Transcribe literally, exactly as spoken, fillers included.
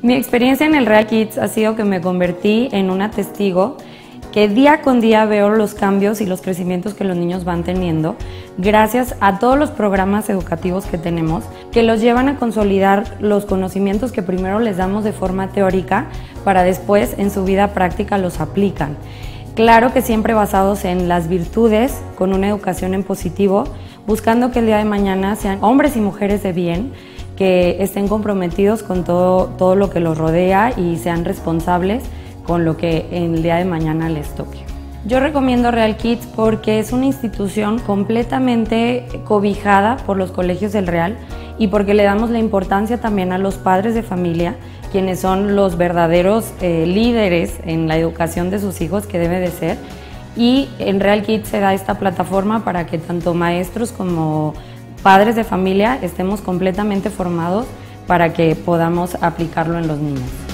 Mi experiencia en el Real Kids ha sido que me convertí en una testigo que día con día veo los cambios y los crecimientos que los niños van teniendo gracias a todos los programas educativos que tenemos que los llevan a consolidar los conocimientos que primero les damos de forma teórica para después en su vida práctica los aplican. Claro que siempre basados en las virtudes, con una educación en positivo, buscando que el día de mañana sean hombres y mujeres de bien, que estén comprometidos con todo, todo lo que los rodea y sean responsables con lo que en el día de mañana les toque. Yo recomiendo Real Kids porque es una institución completamente cobijada por los colegios del Real y porque le damos la importancia también a los padres de familia, quienes son los verdaderos eh, líderes en la educación de sus hijos, que debe de ser. Y en Real Kids se da esta plataforma para que tanto maestros como padres de familia estemos completamente formados para que podamos aplicarlo en los niños.